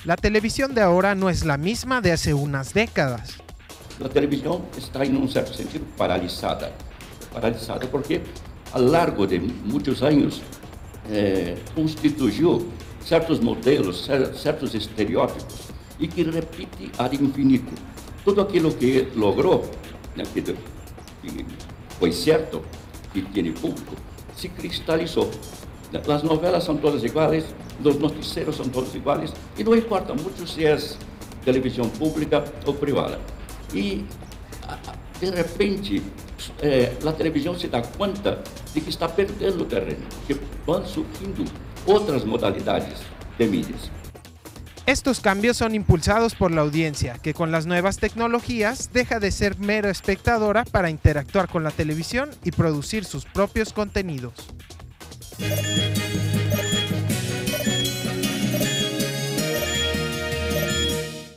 La televisión de ahora no es la misma de hace unas décadas. La televisión está en un cierto sentido paralizada porque a lo largo de muchos años constituyó ciertos modelos, ciertos estereotipos y que repite ad infinito. Todo aquello que logró, que fue cierto, que tiene público, se cristalizó. Las novelas son todas iguales, los noticieros son todos iguales, y no importa mucho si es televisión pública o privada. Y de repente la televisión se da cuenta de que está perdendo terreno, que van surgiendo otras modalidades de mídias. Estos cambios son impulsados por la audiencia, que con las nuevas tecnologías deja de ser mero espectadora para interactuar con la televisión y producir sus propios contenidos.